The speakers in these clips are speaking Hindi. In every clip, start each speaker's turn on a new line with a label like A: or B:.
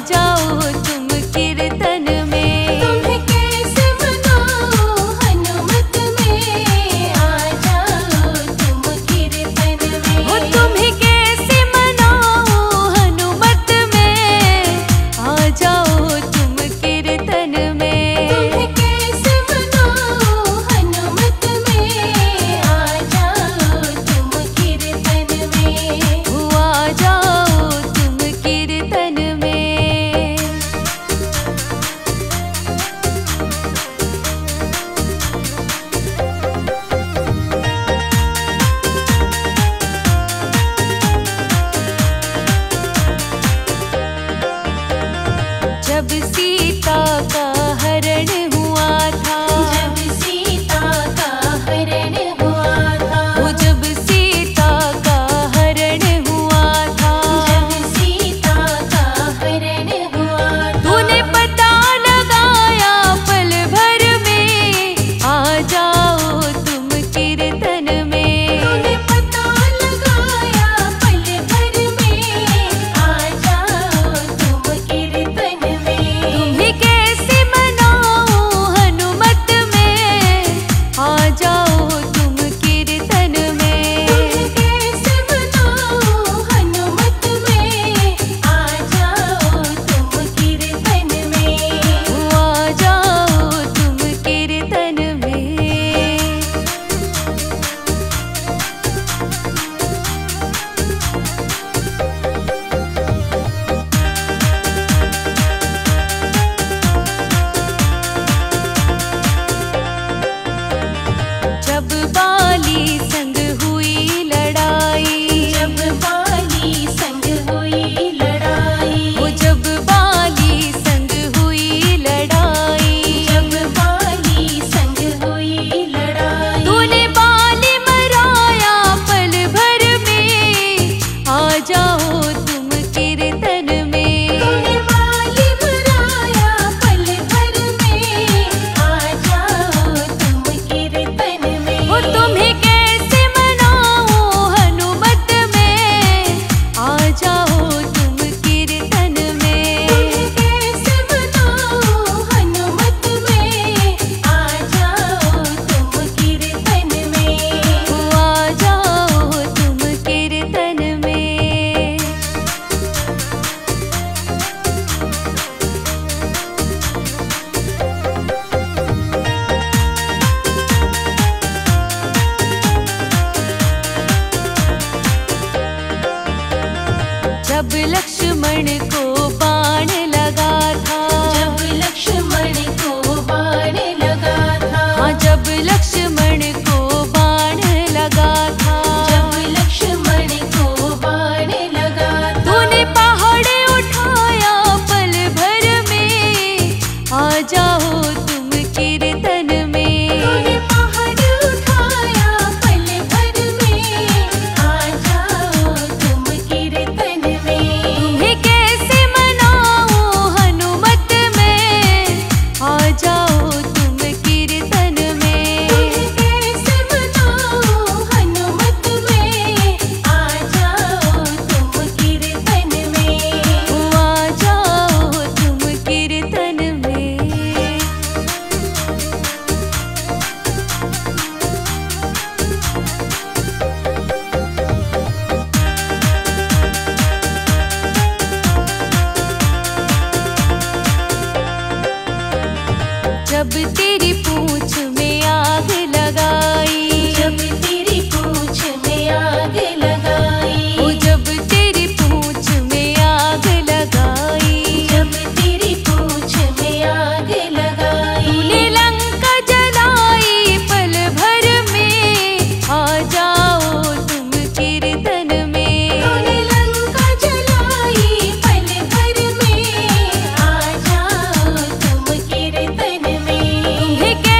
A: जाओ तुम कीर्तन में।
B: तुम्हें कैसे मनाऊं हनुमत में, आ जाओ तुम कीर्तन में।
A: वो तुम्हें कैसे मनाऊं हनुमत में, आ जाओ तुम कीर्तन में।
B: तुम्हें कैसे मनाऊं हनुमत में, आ जाओ तुम कीर्तन में।
A: आ जाओ तुम कीर्तन में। जब सीता का हरण हुआ था,
B: जब सीता का हरण हुआ था,
A: वो जब सीता का हरण हुआ था,
B: जब सीता का हरण हुआ था,
A: तूने पता लगाया पल भर में, आ जाओ तुम कीर्तन में।
B: तूने पता लगाया पल भर में, आ जाओ तुम कीर्तन में।
A: तुम्हें कैसे मनाऊं हनुमत में, आ जाओ तुम कीर्तन में।
B: तुम्हें कैसे मनाऊं हनुमत में, आ जाओ तुम कीर्तन में।
A: आ जाओ तुम कीर्तन में। जब बाली संग हुई लड़ाई,
B: जब बाली संग हुई लड़ाई,
A: वो जब बाली संग हुई लड़ाई,
B: जब बाली संग हुई लड़ाई,
A: तूने बाली मराया पल भर में, आ जाओ तुम कीर्तन में।
B: तूने बाली मराया पल भर में, आ जाओ तुम कीर्तन में।
A: वो तुम्हें कैसे मनाऊं हनुमत में, आ जाओ तुम कीर्तन में।
B: तुम्हें कैसे मनाऊं हनुमत में, आ जाओ तुम कीर्तन में।
A: आ जाओ तुम कीर्तन में। जब लक्ष्मण को बाण लगा था,
B: जब लक्ष्मण को बाण लगा था,
A: हाँ जब लक्ष्मण को बाण लगा था,
B: जब लक्ष्मण को बाण लगा था,
A: तूने पहाड़ उठाया पल भर में, आ जाओ तुम कीर्तन में।
B: तूने पहाड़ उठाया पल भर में, आ जाओ तुम कीर्तन में।
A: तुम्हें कैसे मनाऊं हनुमत में, आ जाओ तुम कीर्तन में।
B: तुम्हें कैसे मनाऊं हनुमत में, आ जाओ तुम कीर्तन में।
A: आ जाओ तुम कीर्तन में। जब तेरी पूंछ में आग लगाई,
B: जब तेरी पूंछ में आग लगाई,
A: वो जब तेरी पूंछ में आग लगाई,
B: जब तेरी पूंछ में आग लगाई,
A: तूने लंका जलाई पल भर में, आ जाओ तुम कीर्तन में।
B: तूने लंका जलाई पल भर में, आ जाओ तुम कीर्तन में।
A: तुम्हें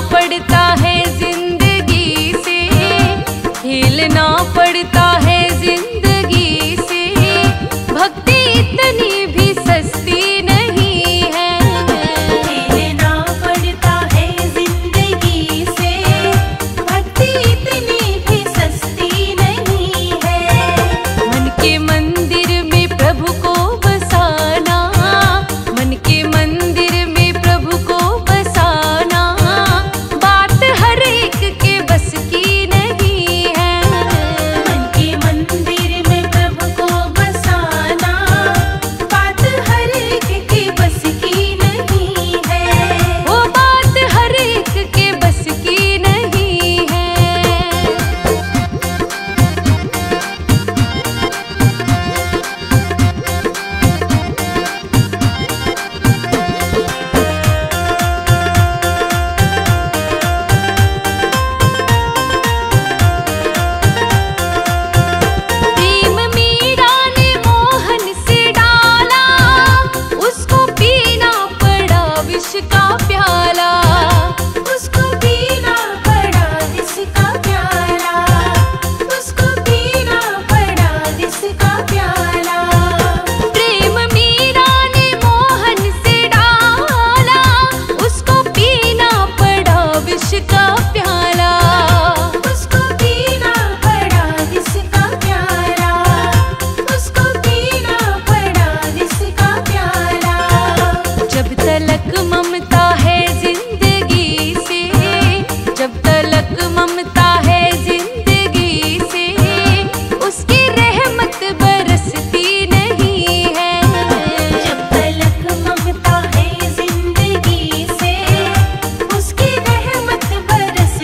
A: पड़ता है जिंदगी से, खेलना पड़ता है जिंदगी से। भक्ति इतनी भी सस्ती नहीं है।
B: खेलना पड़ता है जिंदगी से, भक्ति इतनी भी सस्ती नहीं है।
A: मन के मंदिर में प्रभु को बसाना, मन के मंदिर में प्रभु को बसाना, बात हर एक के बस की नहीं है।
B: मन के मंदिर में प्रभु को बसाना, बात हर एक के बस की नहीं है।
A: वो बात हर एक के बस की नहीं है। प्रेम मीरा ने मोहन से डाला, उसको पीना पड़ा विष का प्याला।
B: उसको पीना पड़ा इसका प्याला, उसको पीना पड़ा इसका प्याला।
A: प्रेम मीरा ने मोहन से डाला, उसको पीना पड़ा विष का प्याला।
B: उसको पीना पड़ा इसका प्याला, उसको पीना पड़ा इसका प्याला।
A: जब तलक ममता है जिंदगी से, जब तलक ममता है जिंदगी से, उसकी रहमत बरसती नहीं है।
B: जब तलक ममता है जिंदगी से, उसकी रहमत बरसती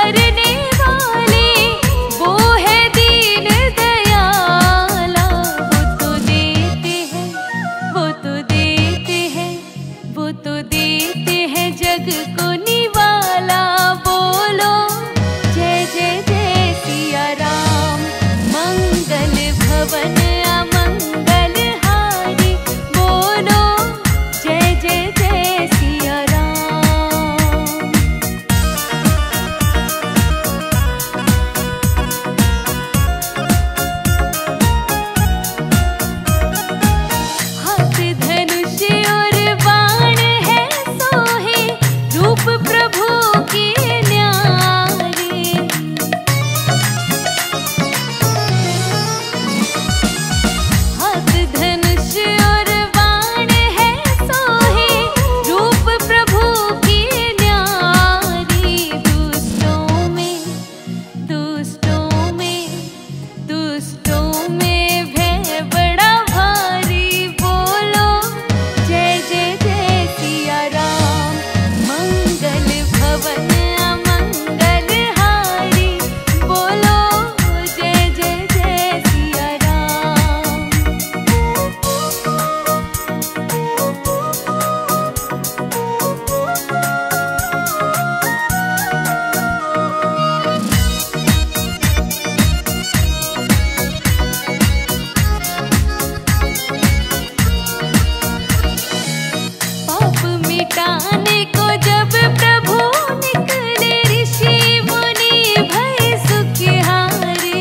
A: करने वाले वो है दीन दयाला। वो तो देते हैं, वो तो देते हैं, वो तो देते हैं जग को निवाला। बोलो जय जय जय सिया राम। मंगल भवन अमंगल हारी, बोलो जय जय जय सिया राम। हाथ धनुष और बाण है सोहे, रूप प्रभु के न्यारे। हाथ धनुष और बाण है सोहे, रूप प्रभु के न्यारे। दुष्टों में, दुष्टों में, दुष्टों में भय बड़ा भारी। बोलो जय जय जय सिया राम। मंगल भवन अमंगल हारी, बोलो जय जय जय सिया राम। पाप मिटाने को जब प्रभु निकले, ऋषि मुनि भय सुखिहारे।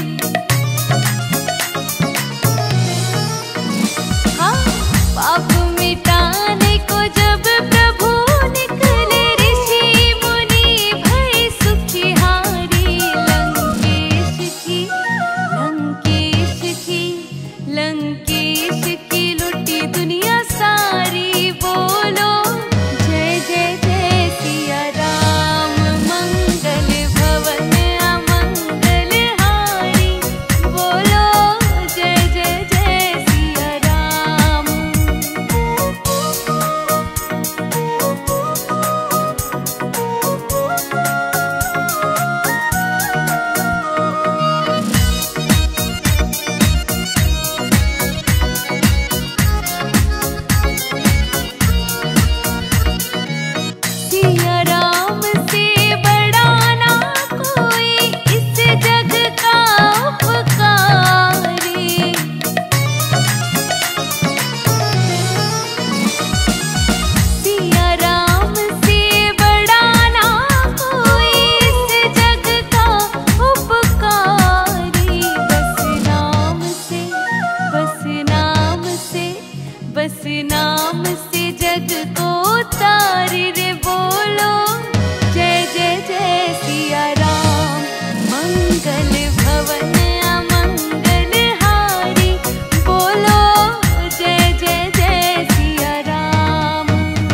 A: हाँ, पाप मिटाने को जब प्रभु निकले, ऋषि मुनि भय सुखिहारे। लंकेश की, लंकेश की, लंकेश की लुटी दुनिया सारी। बोलो जय जय जय सिया राम। मंगल भवन अमंगल हारी, बोलो जय जय जय सिया राम। सिया राम से बड़ा ना कोई इस जग का उपकारी। सिया राम से बड़ा ना कोई इस जग का उपकारी। बस नाम से, बस नाम से, बस नाम से जग को तारी रे। बोलो जय जय जय सिया राम। मंगल भवन अमंगल हारी, बोलो जय जय जय सिया राम।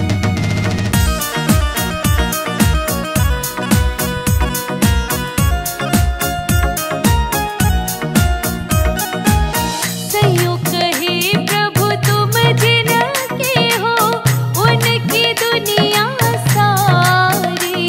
A: सैयों कहे प्रभु तुम जिनके हो, उनकी दुनिया सारी।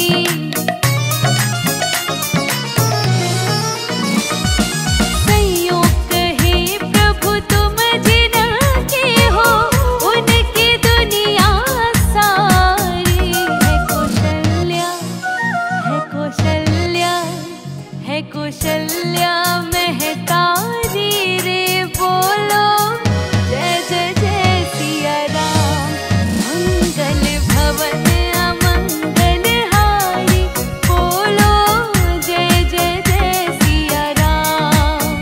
A: सैयों कहे प्रभु तुम जिनके हो, उनकी दुनिया सारी। है कौशल्या, है कौशल्या, है कौशल्या महतारी रे। बोलो जय जय जय सिया राम। मंगल भवन अमंगल हारी, बोलो जय जय जय सिया राम।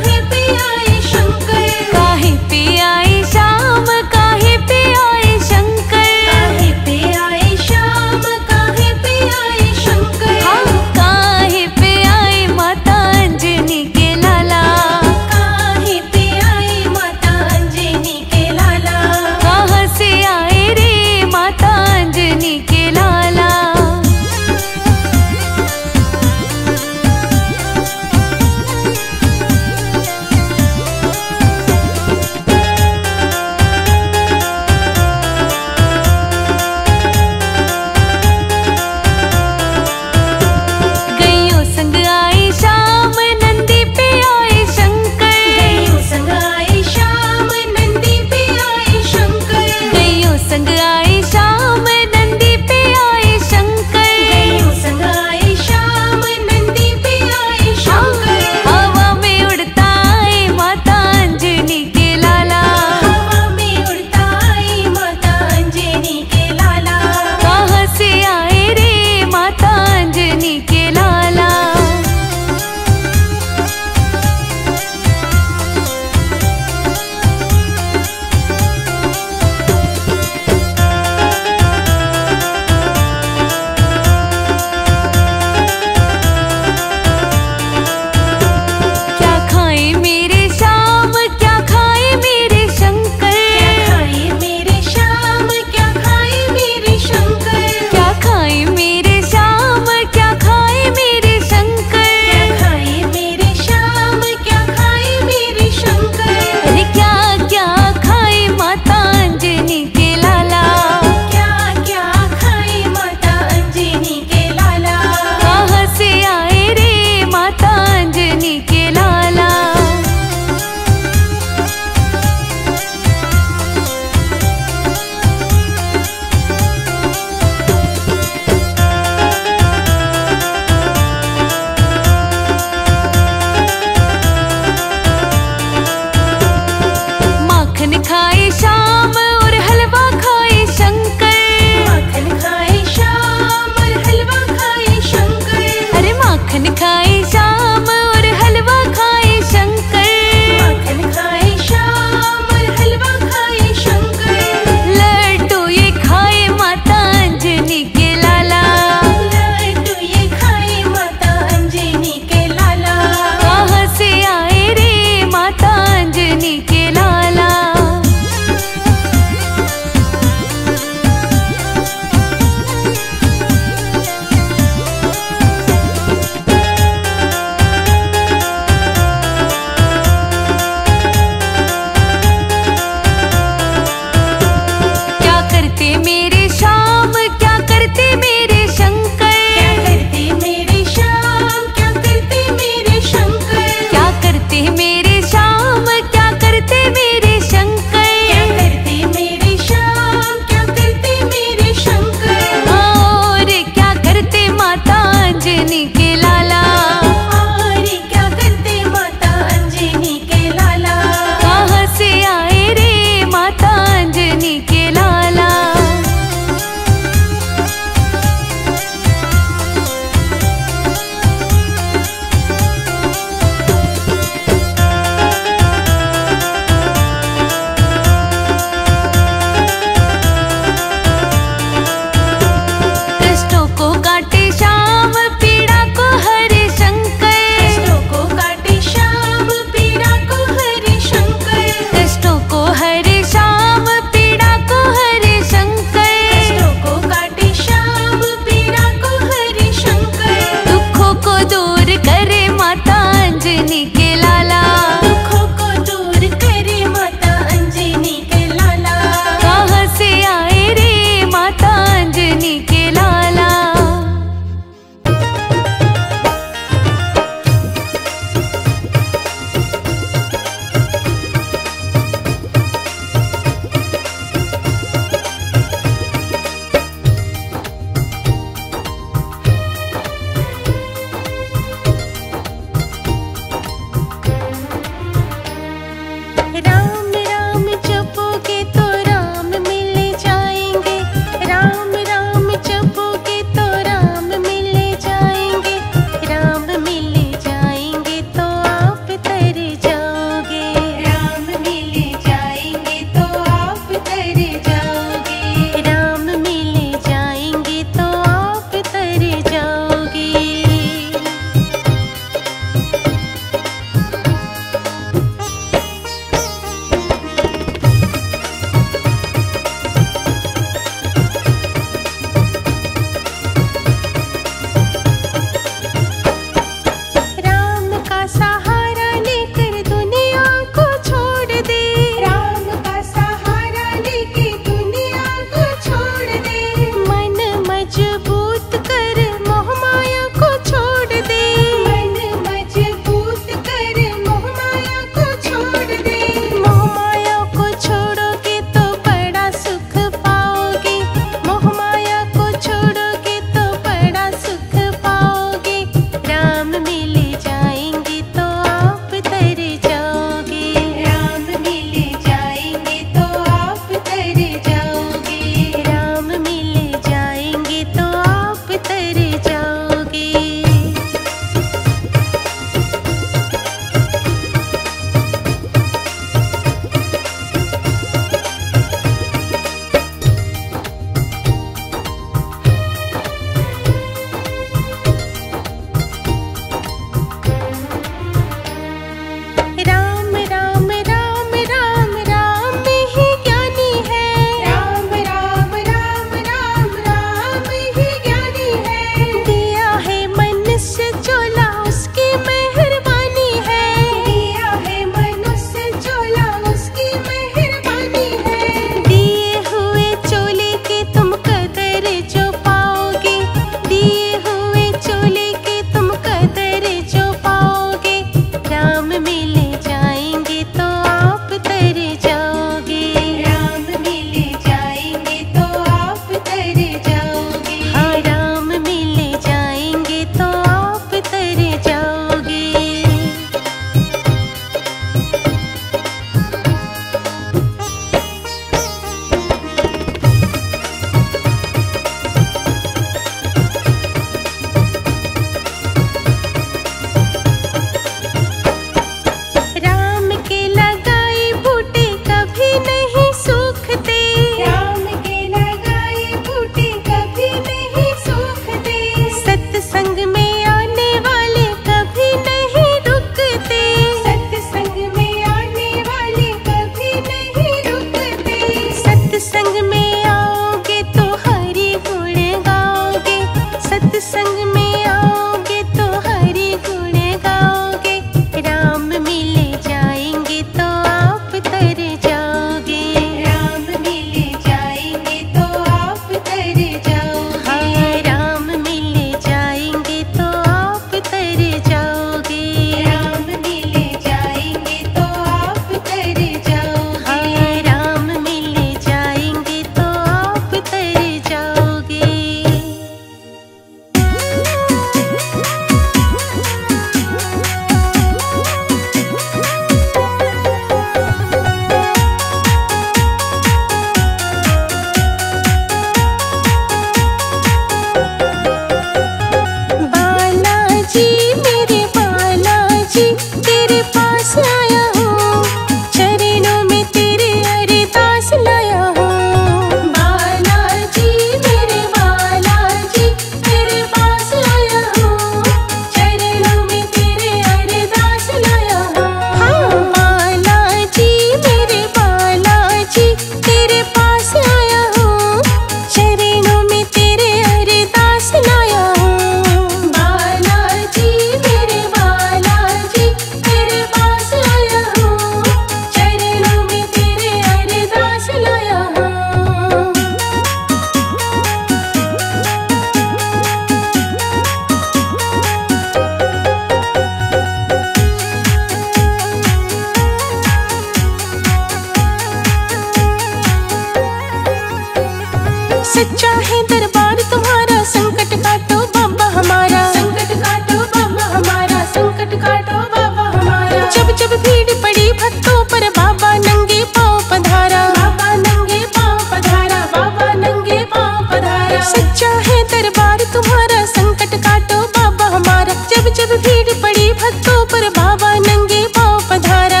B: सच्चा है दरबार तुम्हारा, संकट काटो बाबा हमारा, संकट काटो बाबा हमारा, संकट काटो बाबा हमारा। जब जब भीड़ पड़ी भक्तों पर बाबा नंगे पाँव पधारा, बाबा नंगे पाँव पधारा, बाबा नंगे पाँव पधारा। सच्चा है दरबार तुम्हारा, संकट काटो बाबा हमारा। जब जब भीड़ पड़ी भक्तों पर बाबा नंगे पाँव पधारा।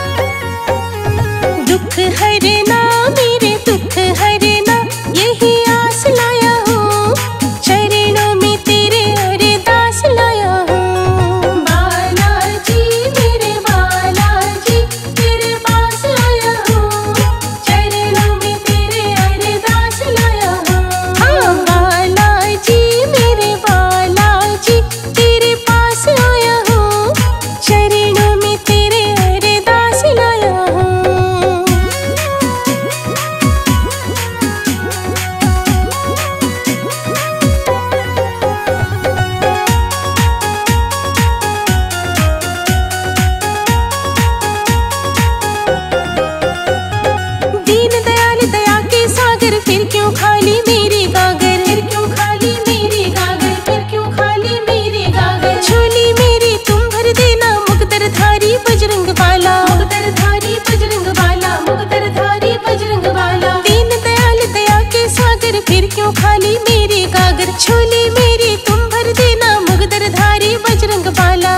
B: दुख हरना मेरे दुख हरना, यही आस लाया हूँ, चरणों में तेरे अरदास लाया हूँ। बालाजी मेरे बालाजी, तेरे पास आया हूँ, चरणों में तेरे अरदास लाया हूँ। हाँ बालाजी मेरे बालाजी, तेरे पास आया हूँ, चरणों में तेरे अरदास लाया हूँ। दीन दयाल दया के सागर, फिर क्यों खाली मेरी गागर, फिर क्यों खाली मेरी गागर, फिर क्यों खाली मेरी गागर। झोली मेरी तुम भर देना, मुकद्दर धारी बजरंग बाला, मुकद्दर धारी बजरंग बाला, मुकद्दर धारी बजरंग बाला। दीन दयाल दया के सागर, फिर क्यों खाली मेरी गागर। झोली मेरी तुम भर देना, मुकद्दर धारी बजरंग बाला।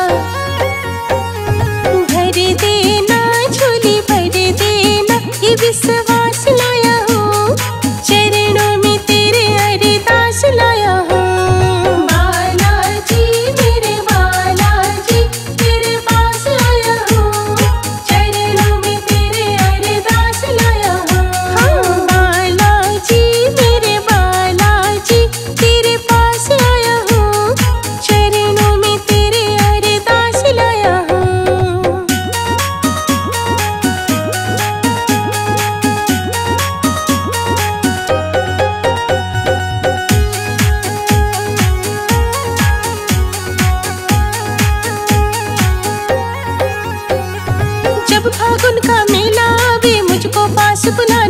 B: भर देना झोली भर देना, ये विश्वास लाया हूँ, चरणों में तेरे अरदास लाया हूँ। बालाजी मेरे बालाजी, तेरे पास आया हूँ, चरणों में तेरे अरदास लाया हूँ। हाँ बालाजी मेरे बालाजी, तेरे पास आया हूँ, चरणों में तेरे अरदास लाया हूँ। जब फागुन का मेला आवे, मुझको पास बुला